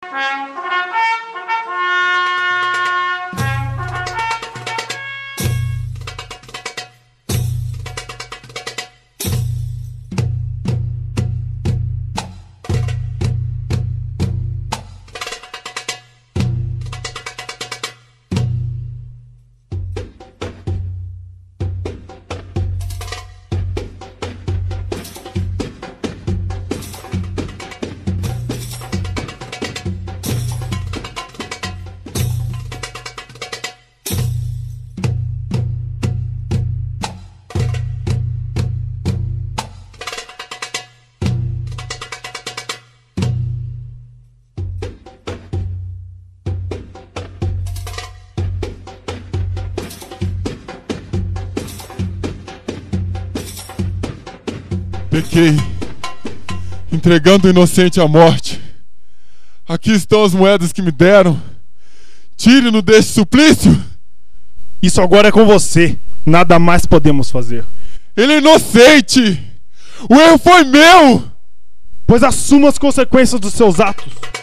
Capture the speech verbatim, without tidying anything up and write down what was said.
Pequei, entregando o inocente à morte. Aqui estão as moedas que me deram. Tire-no deste suplício. Isso agora é com você. Nada mais podemos fazer. Ele é inocente. O erro foi meu. Pois assuma as consequências dos seus atos.